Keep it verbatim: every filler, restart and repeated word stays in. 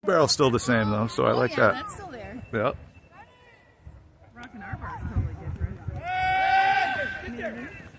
Barrel's still the same though, so I oh, like yeah, that. That's still there. Yep. Rockin' our bar is totally different.